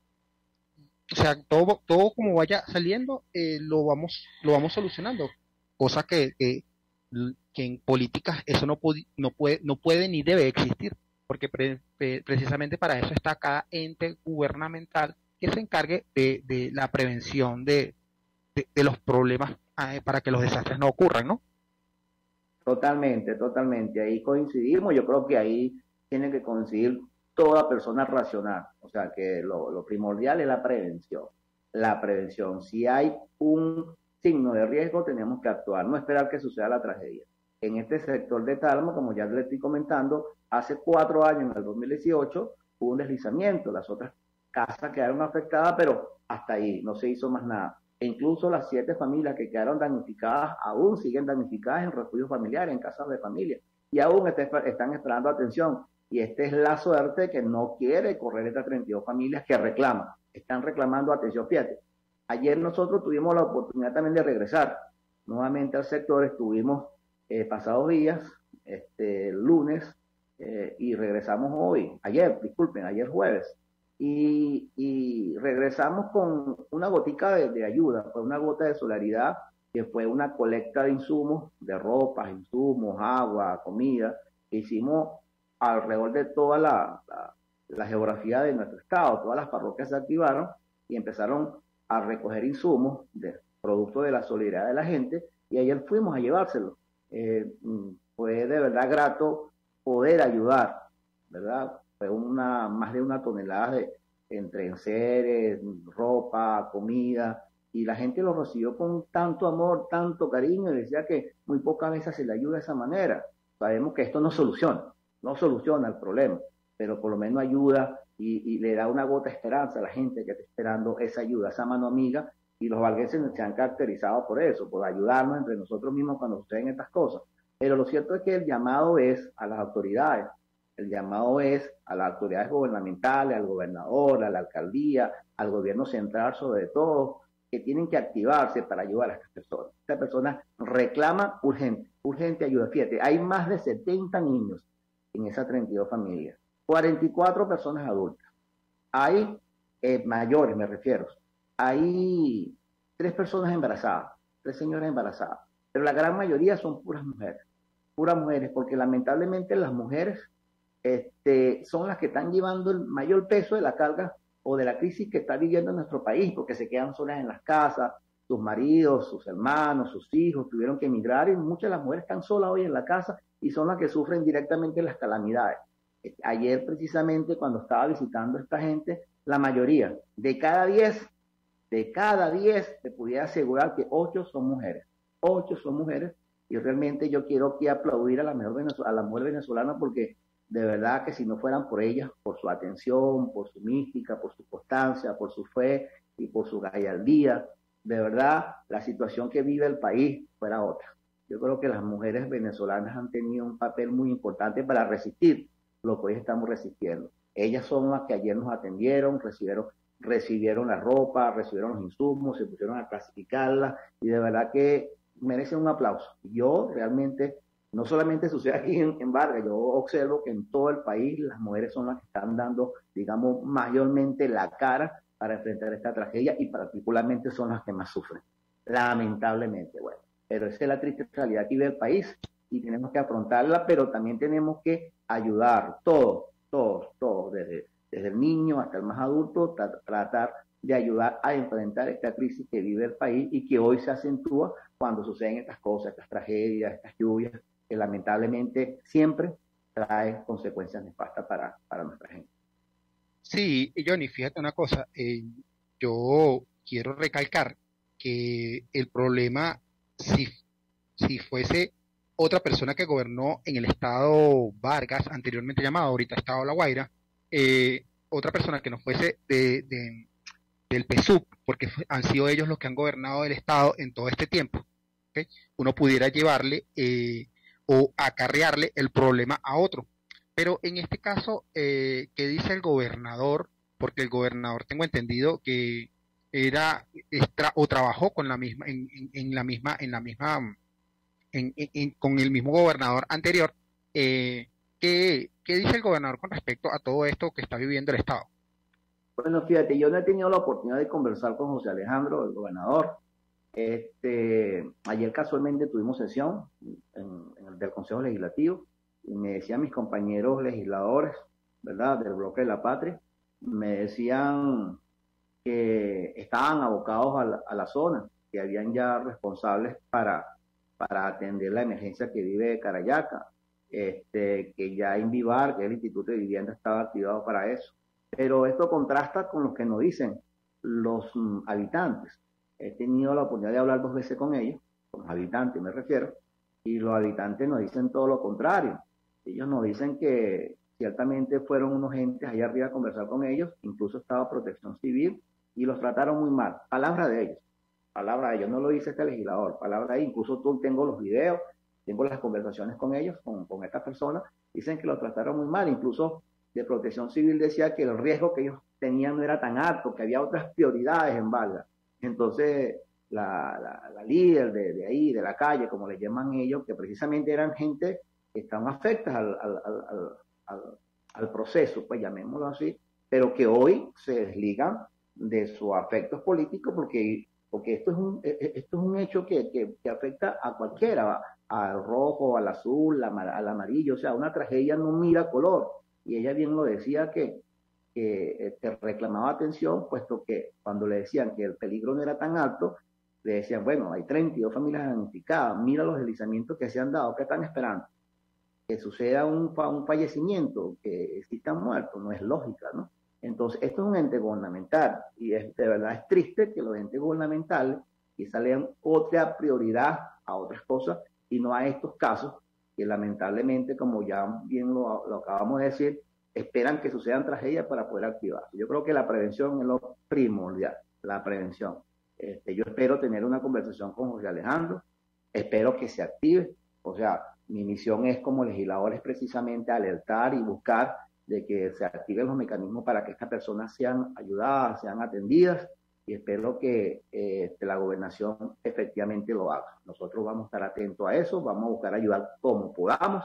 o sea, todo, todo como vaya saliendo, eh, lo vamos, lo vamos solucionando. Cosa que, que, que en políticas eso no, no, puede, no puede ni debe existir, porque pre, pre, precisamente para eso está cada ente gubernamental que se encargue de, de la prevención de, de, de los problemas eh, para que los desastres no ocurran, ¿no? Totalmente, totalmente. Ahí coincidimos. Yo creo que ahí tiene que coincidir toda persona racional. O sea, que lo, lo primordial es la prevención. La prevención. Si hay un signo de riesgo, tenemos que actuar, no esperar que suceda la tragedia. En este sector de Talma, como ya le estoy comentando, hace cuatro años, en el dos mil dieciocho, hubo un deslizamiento. Las otras casas quedaron afectadas, pero hasta ahí no se hizo más nada. E incluso las siete familias que quedaron damnificadas aún siguen damnificadas en refugios familiares, en casas de familia, y aún este, están esperando atención. Y esta es la suerte que no quiere correr estas treinta y dos familias que reclaman, están reclamando atención. Fíjate, ayer nosotros tuvimos la oportunidad también de regresar nuevamente al sector, estuvimos eh, pasados días, este lunes, eh, y regresamos hoy, ayer, disculpen, ayer jueves. Y, y regresamos con una gotica de, de ayuda, fue una gota de solidaridad, que fue una colecta de insumos, de ropas, insumos, agua, comida, que hicimos alrededor de toda la, la, la geografía de nuestro estado. Todas las parroquias se activaron y empezaron a recoger insumos de producto de la solidaridad de la gente, y ayer fuimos a llevárselos. Eh, fue de verdad grato poder ayudar, ¿verdad? Fue una, más de una tonelada de entre enseres, ropa, comida, y la gente lo recibió con tanto amor, tanto cariño, y decía que muy pocas veces se le ayuda de esa manera. Sabemos que esto no soluciona, no soluciona el problema, pero por lo menos ayuda y, y le da una gota de esperanza a la gente que está esperando esa ayuda, esa mano amiga, y los valguenses se han caracterizado por eso, por ayudarnos entre nosotros mismos cuando suceden estas cosas. Pero lo cierto es que el llamado es a las autoridades, el llamado es a las autoridades gubernamentales, al gobernador, a la alcaldía, al gobierno central sobre todo, que tienen que activarse para ayudar a estas personas. Esta persona reclama urgente, urgente ayuda. Fíjate, hay más de setenta niños en esas treinta y dos familias, cuarenta y cuatro personas adultas. Hay eh, mayores, me refiero. Hay tres personas embarazadas, tres señoras embarazadas, pero la gran mayoría son puras mujeres, puras mujeres, porque lamentablemente las mujeres este, son las que están llevando el mayor peso de la carga o de la crisis que está viviendo nuestro país, porque se quedan solas en las casas, sus maridos, sus hermanos, sus hijos tuvieron que emigrar, y muchas de las mujeres están solas hoy en la casa y son las que sufren directamente las calamidades. Ayer precisamente cuando estaba visitando a esta gente, la mayoría, de cada diez, de cada diez, te pudiera asegurar que ocho son mujeres, ocho son mujeres, y realmente yo quiero aquí aplaudir a la, mejor a la mujer venezolana, porque de verdad que si no fueran por ellas, por su atención, por su mística, por su constancia, por su fe y por su gallardía, de verdad la situación que vive el país fuera otra. Yo creo que las mujeres venezolanas han tenido un papel muy importante para resistir lo que hoy estamos resistiendo. Ellas son las que ayer nos atendieron, recibieron, recibieron la ropa, recibieron los insumos, se pusieron a clasificarla, y de verdad que merecen un aplauso. Yo realmente, no solamente sucede aquí en, en Vargas, yo observo que en todo el país las mujeres son las que están dando, digamos, mayormente la cara para enfrentar esta tragedia, y particularmente son las que más sufren, lamentablemente. Bueno, pero esa es la triste realidad aquí del país y tenemos que afrontarla, pero también tenemos que ayudar todos, todos, todos, desde, desde el niño hasta el más adulto, tra tratar de ayudar a enfrentar esta crisis que vive el país y que hoy se acentúa cuando suceden estas cosas, estas tragedias, estas lluvias, que lamentablemente siempre trae consecuencias nefastas para, para nuestra gente. Sí, Johnny, fíjate una cosa, eh, yo quiero recalcar que el problema, si, si fuese otra persona que gobernó en el estado Vargas, anteriormente llamado, ahorita estado La Guaira, eh, otra persona que no fuese de, de, del P S U V, porque fue, han sido ellos los que han gobernado el estado en todo este tiempo, ¿okay? Uno pudiera llevarle eh, o acarrearle el problema a otro. Pero en este caso, eh, ¿qué dice el gobernador? Porque el gobernador, tengo entendido que era extra, o trabajó con la misma, en, en, en la misma, en la misma, en, en, en, con el mismo gobernador anterior. Eh, ¿qué, ¿Qué dice el gobernador con respecto a todo esto que está viviendo el estado? Bueno, fíjate, yo no he tenido la oportunidad de conversar con José Alejandro, el gobernador. Este, ayer casualmente tuvimos sesión en, en el del Consejo Legislativo y me decían mis compañeros legisladores, ¿verdad?, del bloque de la patria, me decían que estaban abocados a la, a la zona, que habían ya responsables para, para atender la emergencia que vive Carayaca, este, que ya Invivar, que es el Instituto de Vivienda, estaba activado para eso. Pero esto contrasta con lo que nos dicen los mm, habitantes. He tenido la oportunidad de hablar dos veces con ellos, con los habitantes me refiero, y los habitantes nos dicen todo lo contrario. Ellos nos dicen que ciertamente fueron unos gentes allá arriba a conversar con ellos, incluso estaba Protección Civil, y los trataron muy mal. Palabra de ellos, palabra de ellos, no lo dice este legislador, palabra de ellos, incluso tú tengo los videos, tengo las conversaciones con ellos, con, con estas personas, dicen que los trataron muy mal, incluso de Protección Civil decía que el riesgo que ellos tenían no era tan alto, que había otras prioridades en Vargas. Entonces, la, la, la líder de, de ahí, de la calle, como le llaman ellos, que precisamente eran gente que estaban afectas al, al, al, al, al proceso, pues llamémoslo así, pero que hoy se desligan de sus afectos políticos porque, porque esto es un, esto es un hecho que, que, que afecta a cualquiera, al rojo, al azul, al amarillo, o sea, una tragedia no mira color. Y ella bien lo decía que, que, que reclamaba atención, puesto que cuando le decían que el peligro no era tan alto, le decían, bueno, hay treinta y dos familias damnificadas, mira los deslizamientos que se han dado, ¿qué están esperando? Que suceda un, un fallecimiento, que existan muertos, no es lógica, ¿no? Entonces, esto es un ente gubernamental, y es, de verdad es triste que los entes gubernamentales quizá le den otra prioridad a otras cosas, y no a estos casos, que lamentablemente, como ya bien lo, lo acabamos de decir, esperan que sucedan tragedias para poder activarse. Yo creo que la prevención es lo primordial, la prevención. Este, yo espero tener una conversación con José Alejandro, espero que se active, o sea, mi misión es como legislador es precisamente alertar y buscar de que se activen los mecanismos para que estas personas sean ayudadas, sean atendidas, y espero que eh, la gobernación efectivamente lo haga. Nosotros vamos a estar atentos a eso, vamos a buscar ayudar como podamos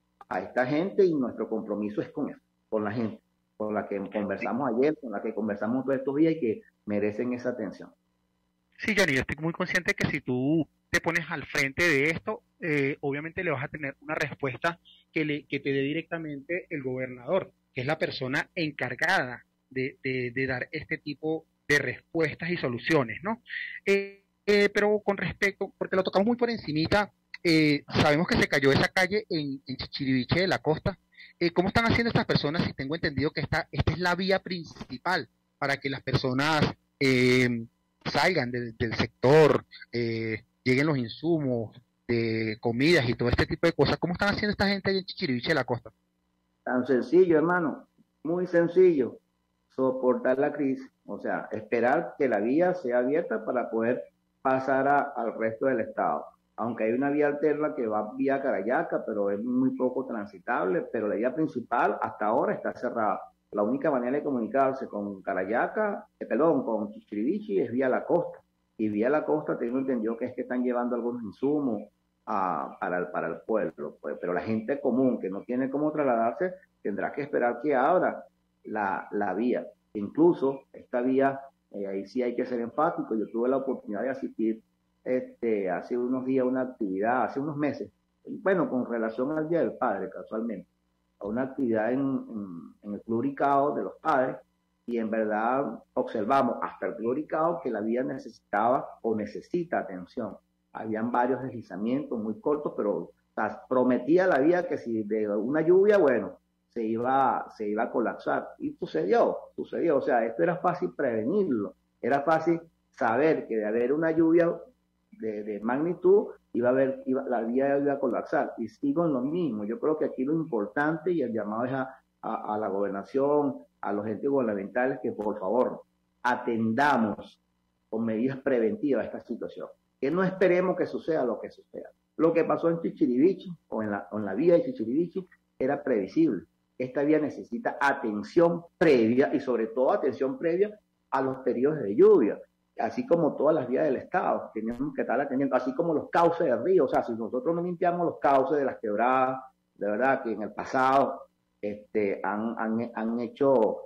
a esta gente, y nuestro compromiso es con eso, con la gente, con la que conversamos ayer, con la que conversamos todos estos días y que merecen esa atención. Sí, Johnny, yo estoy muy consciente que si tú te pones al frente de esto, eh, obviamente le vas a tener una respuesta que, le, que te dé directamente el gobernador, que es la persona encargada de, de, de dar este tipo de respuestas y soluciones, ¿no? Eh, eh, pero con respecto, porque lo tocamos muy por encimita, eh, sabemos que se cayó esa calle en, en Chichiriviche de la Costa. Eh, ¿Cómo están haciendo estas personas? Si tengo entendido que esta, esta es la vía principal para que las personas eh, salgan de, del sector, eh, lleguen los insumos de comidas y todo este tipo de cosas. ¿Cómo están haciendo esta gente ahí en Chichiriviche de la Costa? Tan sencillo, hermano, muy sencillo, soportar la crisis, o sea, esperar que la vía sea abierta para poder pasar a, al resto del estado. Aunque hay una vía alterna que va vía Carayaca, pero es muy poco transitable, pero la vía principal hasta ahora está cerrada. La única manera de comunicarse con Carayaca, eh, perdón, con Chichiriviche es vía la costa. Y vía la costa tengo entendido que es que están llevando algunos insumos a, para, el, para el pueblo. Pues, pero la gente común que no tiene cómo trasladarse tendrá que esperar que abra la, la vía. Incluso esta vía, eh, ahí sí hay que ser enfático. Yo tuve la oportunidad de asistir este, hace unos días a una actividad, hace unos meses, bueno, con relación al Día del Padre, casualmente, a una actividad en, en, en el Club Uricao de los padres, y en verdad observamos hasta el Club Uricao que la vía necesitaba o necesita atención. Habían varios deslizamientos muy cortos, pero sea, prometía la vía que si de una lluvia, bueno, se iba, se iba a colapsar. Y sucedió, sucedió. O sea, esto era fácil prevenirlo. Era fácil saber que de haber una lluvia de, de magnitud, iba a haber, iba, la vía iba a colapsar. Y sigo en lo mismo. Yo creo que aquí lo importante y el llamado es a, a, a la gobernación, a los entes gubernamentales, que por favor atendamos con medidas preventivas esta situación. Que no esperemos que suceda lo que suceda. Lo que pasó en Chichiriviche, o en la, o en la vía de Chichiriviche, era previsible. Esta vía necesita atención previa y sobre todo atención previa a los periodos de lluvia, así como todas las vías del Estado, tenemos que estar atendiendo, así como los cauces del río. O sea, si nosotros no limpiamos los cauces de las quebradas, de verdad que en el pasado este, han, han, han hecho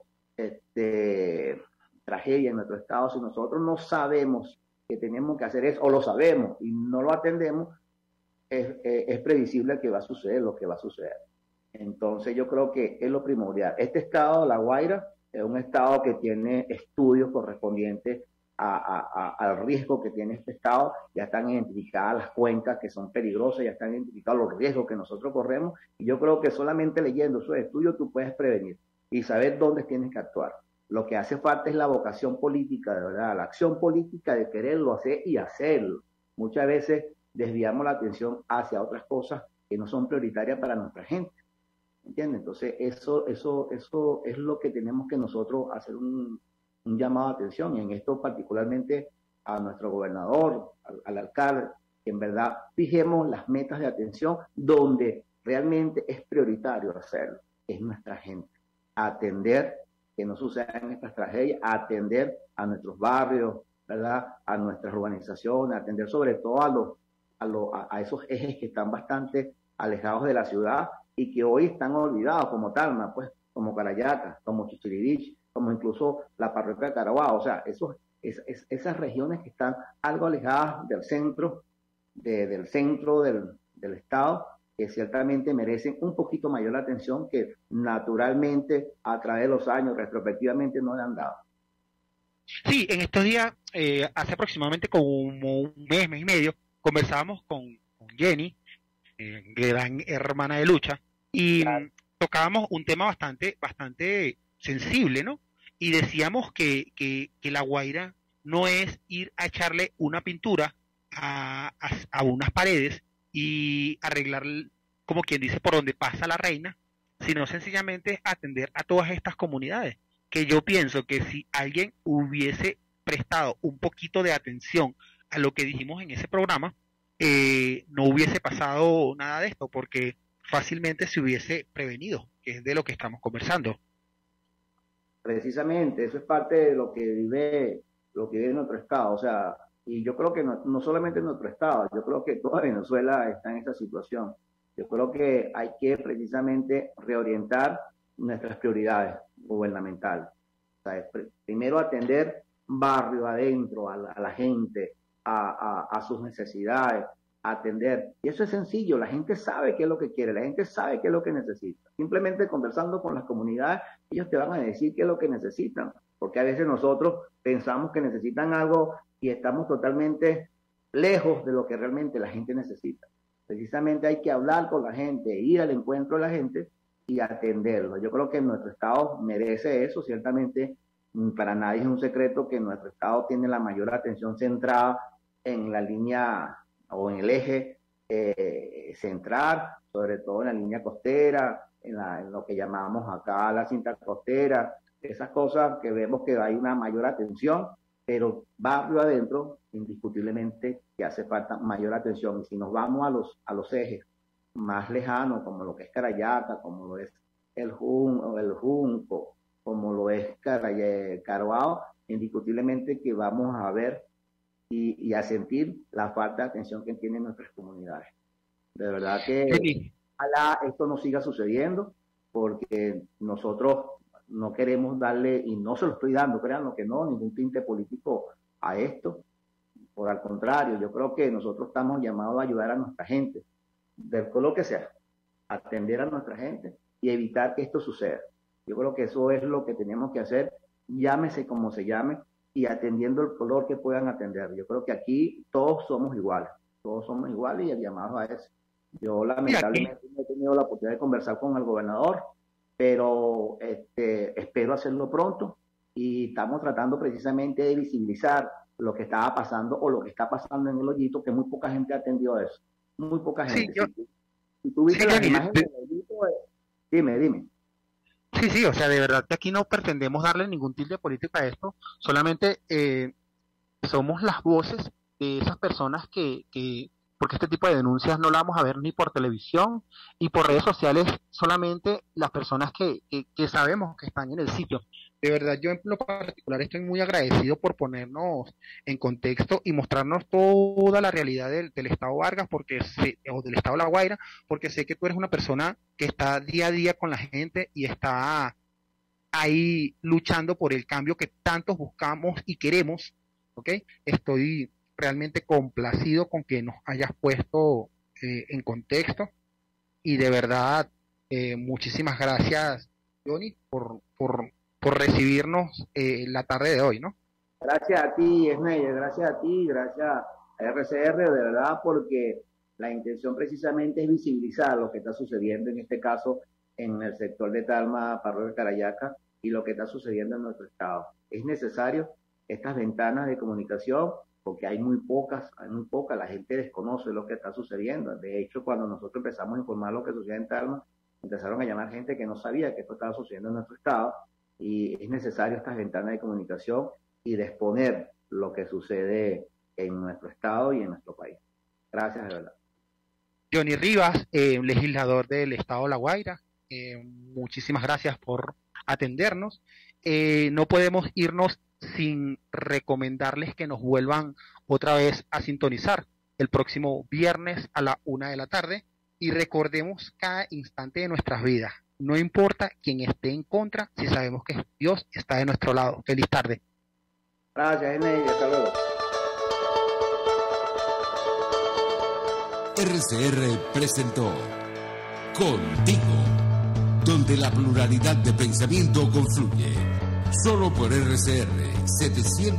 este, tragedia en nuestro Estado, si nosotros no sabemos que tenemos que hacer eso, o lo sabemos y no lo atendemos, es, es, es previsible que va a suceder lo que va a suceder. Entonces yo creo que es lo primordial. Este estado, La Guaira, es un estado que tiene estudios correspondientes a, a, a, al riesgo que tiene este estado. Ya están identificadas las cuencas que son peligrosas, ya están identificados los riesgos que nosotros corremos, y yo creo que solamente leyendo esos estudios tú puedes prevenir y saber dónde tienes que actuar. Lo que hace falta es la vocación política, de verdad, la acción política de quererlo hacer y hacerlo. Muchas veces desviamos la atención hacia otras cosas que no son prioritarias para nuestra gente. ¿Entiendes? Entonces, eso, eso, eso es lo que tenemos que nosotros hacer un, un llamado de atención, y en esto particularmente a nuestro gobernador, al, al alcalde, que en verdad fijemos las metas de atención donde realmente es prioritario hacerlo, es nuestra gente. Atender que no sucedan estas tragedias, atender a nuestros barrios, ¿verdad? A nuestras urbanizaciones, atender sobre todo a, los, a, los, a, a esos ejes que están bastante alejados de la ciudad y que hoy están olvidados, como Talma, pues, como Carayaca, como Chichiriviche, como incluso la parroquia de Caraguá. O sea, esos, es, es, esas regiones que están algo alejadas del centro, de, del centro del, del estado, que ciertamente merecen un poquito mayor atención que naturalmente a través de los años retrospectivamente no le han dado. Sí, en estos días, eh, hace aproximadamente como un mes, mes y medio, conversábamos con, con Jenny, eh, gran hermana de Lucha, y claro, tocábamos un tema bastante, bastante sensible, ¿no? Y decíamos que, que, que La Guaira no es ir a echarle una pintura a, a, a unas paredes y arreglar, como quien dice, por donde pasa la reina, sino sencillamente atender a todas estas comunidades, que yo pienso que si alguien hubiese prestado un poquito de atención a lo que dijimos en ese programa, eh, no hubiese pasado nada de esto, porque fácilmente se hubiese prevenido, que es de lo que estamos conversando. Precisamente, eso es parte de lo que vive, lo que vive nuestro estado, o sea, y yo creo que no, no solamente en nuestro estado, yo creo que toda Venezuela está en esta situación. Yo creo que hay que precisamente reorientar nuestras prioridades gubernamentales. O sea, primero atender barrio adentro, a la, a la gente, a, a, a sus necesidades, atender. Y eso es sencillo, la gente sabe qué es lo que quiere, la gente sabe qué es lo que necesita. Simplemente conversando con las comunidades, ellos te van a decir qué es lo que necesitan, porque a veces nosotros pensamos que necesitan algo y estamos totalmente lejos de lo que realmente la gente necesita. Precisamente hay que hablar con la gente, ir al encuentro de la gente y atenderlo. Yo creo que nuestro estado merece eso, ciertamente para nadie es un secreto que nuestro estado tiene la mayor atención centrada en la línea o en el eje eh, central, sobre todo en la línea costera, en, la, en lo que llamamos acá la cinta costera, esas cosas que vemos que hay una mayor atención, pero barrio adentro, indiscutiblemente que hace falta mayor atención. Y si nos vamos a los, a los ejes más lejanos, como lo que es Carayaca, como lo es el, Jun, el Junco, como lo es Caraguao, indiscutiblemente que vamos a ver y, y a sentir la falta de atención que tienen nuestras comunidades. De verdad que ojalá esto no siga sucediendo, porque nosotros no queremos darle, y no se lo estoy dando, créanlo que no, ningún tinte político a esto. Por al contrario, yo creo que nosotros estamos llamados a ayudar a nuestra gente, del color que sea, atender a nuestra gente y evitar que esto suceda. Yo creo que eso es lo que tenemos que hacer, llámese como se llame, y atendiendo el color que puedan atender. Yo creo que aquí todos somos iguales, todos somos iguales y el llamado a eso, Yo lamentablemente no he tenido la oportunidad de conversar con el gobernador, pero este, espero hacerlo pronto y estamos tratando precisamente de visibilizar lo que estaba pasando o lo que está pasando en el Hoyito, que muy poca gente ha atendido a eso. Muy poca gente. Sí, yo, si, tú, si tú viste sí, las Johnny, imágenes de, del Hoyito, eh, dime, dime. sí, sí, o sea, de verdad que aquí no pretendemos darle ningún tilde político a esto, solamente eh, somos las voces de esas personas que, que, porque este tipo de denuncias no la vamos a ver ni por televisión y por redes sociales, solamente las personas que, que, que sabemos que están en el sitio. De verdad, yo en lo particular estoy muy agradecido por ponernos en contexto y mostrarnos toda la realidad del, del Estado Vargas, porque sé, o del Estado La Guaira, porque sé que tú eres una persona que está día a día con la gente y está ahí luchando por el cambio que tantos buscamos y queremos, ¿ok? Estoy realmente complacido con que nos hayas puesto eh, en contexto y de verdad, eh, muchísimas gracias, Johnny, por, por, por recibirnos eh, la tarde de hoy, ¿no? Gracias a ti, Esneider, gracias a ti, gracias a R C R, de verdad, porque la intención precisamente es visibilizar lo que está sucediendo, en este caso, en el sector de Talma, Parroquia Carayaca, y lo que está sucediendo en nuestro estado. Es necesario estas ventanas de comunicación, porque hay muy pocas, hay muy pocas, la gente desconoce lo que está sucediendo. De hecho, cuando nosotros empezamos a informar lo que sucede en Talma, empezaron a llamar gente que no sabía que esto estaba sucediendo en nuestro estado, y es necesario estas ventanas de comunicación y de exponer lo que sucede en nuestro estado y en nuestro país. Gracias, de verdad. Johnny Rivas, eh, legislador del estado La Guaira, eh, muchísimas gracias por atendernos. Eh, no podemos irnos sin recomendarles que nos vuelvan otra vez a sintonizar el próximo viernes a la una de la tarde y recordemos cada instante de nuestras vidas. No importa quién esté en contra, si sabemos que Dios está de nuestro lado. Feliz tarde. Gracias, Enei, hasta luego. R C R presentó Contigo, donde la pluralidad de pensamiento confluye. Solo por R C R setecientos